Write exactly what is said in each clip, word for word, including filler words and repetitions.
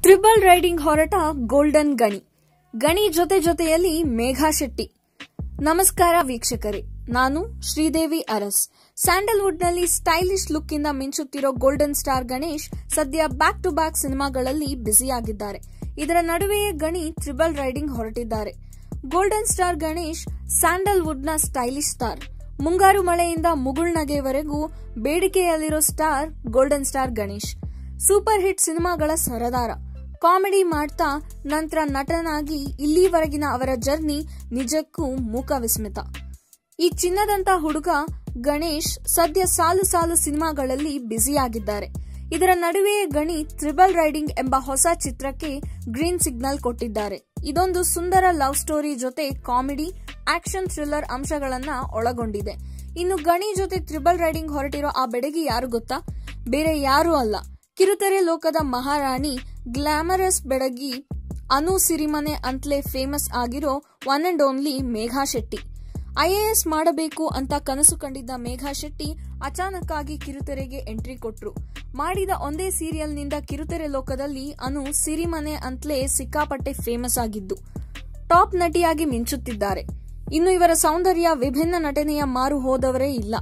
Triple riding ಹೊರಟ golden ಗಣಿ ಗಣಿ ಜೊತೆ ಜೊತೆಯಲ್ಲಿ ಮೇಘಾ ಶೆಟ್ಟಿ. ನಮಸ್ಕಾರ ವೀಕ್ಷಕರೇ, ನಾನು ಶ್ರೀದೇವಿ ಅರಸ್. ಸ್ಯಾಂಡಲ್ವುಡ್ನಲ್ಲಿ ಸ್ಟೈಲಿಶ್ ಲುಕ್ ಇಂದ ಮಿಂಚುತ್ತಿರೋ ಗೋಲ್ಡನ್ ಸ್ಟಾರ್ ಗಣೇಶ್ ಸದ್ಯ ಬ್ಯಾಕ್ ಟು ಬ್ಯಾಕ್ ಸಿನಿಮಾಗಳಲ್ಲಿ ಬ್ಯುಸಿಯಾಗಿದ್ದಾರೆ. ಇದರ ನಡುವೆಯೇ ಗಣಿ ಟ್ರಿಬಲ್ ರೈಡಿಂಗ್ ಹೊರಟಿದ್ದಾರೆ. ಗೋಲ್ಡನ್ ಸ್ಟಾರ್ ಗಣೇಶ್ ಸ್ಯಾಂಡಲ್ವುಡ್ನ ಸ್ಟೈಲಿಶ್ ಸ್ಟಾರ್. ಮುಂಗಾರು ಮಳೆಯಿಂದ ಮುಗುಳ್ನಗೆವರೆಗೂ ಬೇಡಿಕೆಯಲ್ಲಿರೋ star golden star Ganesh. Super hit ಸಿನಿಮಾಗಳ ಸರದಾರ. ಕಾಮಿಡಿ ಮಾಡ್ತಾ ನಂತರ ನಟನಾಗಿ ಇಲ್ಲಿವರೆಗಿನ ಅವರ ಜರ್ನಿ ನಿಜಕ್ಕೂ ಮೂಕ ವಿಸ್ಮಿತ. ಈ ಚಿನ್ನದಂತ ಹುಡುಗ ಗಣೇಶ್ ಸದ್ಯ ಸಾಲು ಸಾಲು ಸಿನಿಮಾಗಳಲ್ಲಿ ಬ್ಯುಸಿಯಾಗಿದ್ದಾರೆ. ಇದರ ನಡುವೆಯೇ ಗಣಿ ಟ್ರಿಬಲ್ ರೈಡಿಂಗ್ ಎಂಬ ಹೊಸ ಚಿತ್ರಕ್ಕೆ ಗ್ರೀನ್ ಸಿಗ್ನಲ್ ಕೊಟ್ಟಿದ್ದಾರೆ. ಇದೊಂದು ಸುಂದರ ಲವ್ ಸ್ಟೋರಿ ಜೊತೆ ಕಾಮಿಡಿ, ಆಕ್ಷನ್, ಥ್ರಿಲ್ಲರ್ ಅಂಶಗಳನ್ನ ಒಳಗೊಂಡಿದೆ. ಇನ್ನು ಗಣಿ ಜೊತೆ ಟ್ರಿಬಲ್ ರೈಡಿಂಗ್ ಹೊರಟಿರೋ ಆ ಬೆಡಗಿ ಯಾರು ಗೊತ್ತಾ? ಬೇರೆ ಯಾರೂ ಅಲ್ಲ, ಕಿರುತೆರೆ ಲೋಕದ ಮಹಾರಾಣಿ, ಗ್ಲಾಮರಸ್ ಬೆಡಗಿ ಅನು ಸಿರಿಮನೆ ಅಂತಲೇ ಫೇಮಸ್ ಆಗಿರೋ one and only Megha Shetty. IAS ಮಾಡಬೇಕು ಅಂತ ಕನಸು ಕಂಡಿದ್ದ ಮೇಘಾ ಶೆಟ್ಟಿ ಅಚಾನಕ್ ಆಗಿ ಕಿರುತೆರೆಗೆ ಎಂಟ್ರಿ ಕೊಟ್ರು. ಮಾಡಿದ ಒಂದೇ ಸೀರಿಯಲ್ನಿಂದ ಕಿರುತೆರೆ ಲೋಕದಲ್ಲಿ ಅನು ಸಿರಿಮನೆ ಅಂತಲೇ ಸಿಕ್ಕಾಪಟ್ಟೆ ಫೇಮಸ್ ಆಗಿದ್ದು ಟಾಪ್ ನಟಿಯಾಗಿ ಮಿಂಚುತ್ತಿದ್ದಾರೆ. ಇನ್ನು ಇವರ ಸೌಂದರ್ಯ ವಿಭಿನ್ನ ನಟನೆಯ ಮಾರು ಹೋದವರೇ ಇಲ್ಲ.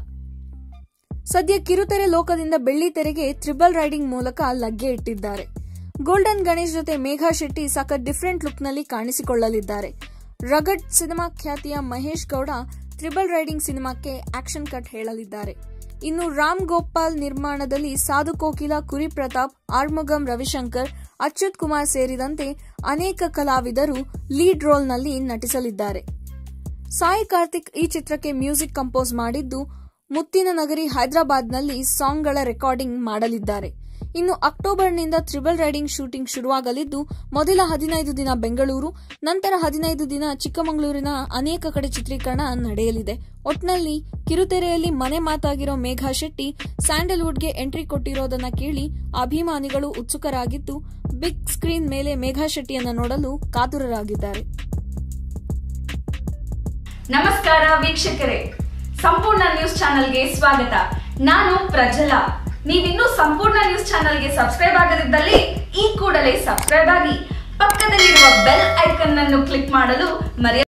ಸದ್ಯ ಕಿರುತೆರೆ ಲೋಕದಿಂದ ಬೆಳ್ಳಿ ತೆರೆಗೆ ಟ್ರಿಬಲ್ ರೈಡಿಂಗ್ ಮೂಲಕ ಲಗ್ಗೆ ಇಟ್ಟಿದ್ದಾರೆ. ಗೋಲ್ಡನ್ ಗಣೇಶ್ ಜೊತೆ ಮೇಘಾ ಶೆಟ್ಟಿ ಸಖತ್ ಡಿಫರೆಂಟ್ ಲುಕ್ ನಲ್ಲಿ ಕಾಣಿಸಿಕೊಳ್ಳಲಿದ್ದಾರೆ. ರಗಡ್ ಸಿನಿಮಾ ಖ್ಯಾತಿಯ ಮಹೇಶ್ ಗೌಡ ಟ್ರಿಬಲ್ ರೈಡಿಂಗ್ ಸಿನಿಮಾಕ್ಕೆ ಆಕ್ಷನ್ ಕಟ್ ಹೇಳಲಿದ್ದಾರೆ. ಇನ್ನು ರಾಮ್ ಗೋಪಾಲ್ ನಿರ್ಮಾಣದಲ್ಲಿ ಸಾಧು ಕೋಕಿಲ, ಕುರಿ ಪ್ರತಾಪ್, ಆರ್ಮುಗಂ ರವಿಶಂಕರ್, ಅಚ್ಯುತ್ ಕುಮಾರ್ ಸೇರಿದಂತೆ ಅನೇಕ ಕಲಾವಿದರು ಲೀಡ್ ರೋಲ್ ನಲ್ಲಿ ನಟಿಸಲಿದ್ದಾರೆ. ಸಾಯಿ ಕಾರ್ತಿಕ್ ಈ ಚಿತ್ರಕ್ಕೆ ಮ್ಯೂಸಿಕ್ ಕಂಪೋಸ್ ಮಾಡಿದ್ದು, ಮುತ್ತಿನ ನಗರಿ ಹೈದರಾಬಾದ್ನಲ್ಲಿ ಸಾಂಗ್ಗಳ ರೆಕಾರ್ಡಿಂಗ್ ಮಾಡಲಿದ್ದಾರೆ. ಇನ್ನು ಅಕ್ಟೋಬರ್ನಿಂದ ಟ್ರಿಬಲ್ ರೈಡಿಂಗ್ ಶೂಟಿಂಗ್ ಶುರುವಾಗಲಿದ್ದು, ಮೊದಲ ಹದಿನೈದು ದಿನ ಬೆಂಗಳೂರು, ನಂತರ ಹದಿನೈದು ದಿನ ಚಿಕ್ಕಮಗಳೂರಿನ ಅನೇಕ ಕಡೆ ಚಿತ್ರೀಕರಣ ನಡೆಯಲಿದೆ. ಒಟ್ನಲ್ಲಿ ಕಿರುತೆರೆಯಲ್ಲಿ ಮನೆ ಮಾತಾಗಿರೋ ಮೇಘಾ ಶೆಟ್ಟಿ ಸ್ಯಾಂಡಲ್ವುಡ್ಗೆ ಎಂಟ್ರಿ ಕೊಟ್ಟಿರೋದನ್ನ ಕೇಳಿ ಅಭಿಮಾನಿಗಳು ಉತ್ಸುಕರಾಗಿದ್ದು, ಬಿಗ್ ಸ್ಕ್ರೀನ್ ಮೇಲೆ ಮೇಘಾ ಶೆಟ್ಟಿಯನ್ನ ನೋಡಲು ಕಾತುರರಾಗಿದ್ದಾರೆ. ನಮಸ್ಕಾರ ವೀಕ್ಷಕರೇ, ಸಂಪೂರ್ಣ ನ್ಯೂಸ್ ಚಾನೆಲ್ಗೆ ಸ್ವಾಗತ. ನಾನು ಪ್ರಜ್ವಲ. ನೀವಿನ್ನೂ ಸಂಪೂರ್ಣ ನ್ಯೂಸ್ ಚಾನೆಲ್ಗೆ ಸಬ್ಸ್ಕ್ರೈಬ್ ಆಗದಿದ್ದಲ್ಲಿ ಈ ಕೂಡಲೇ ಸಬ್ಸ್ಕ್ರೈಬ್ ಆಗಿ, ಪಕ್ಕದಲ್ಲಿರುವ ಬೆಲ್ ಐಕನ್ ಅನ್ನು ಕ್ಲಿಕ್ ಮಾಡಲು ಮರೆಯ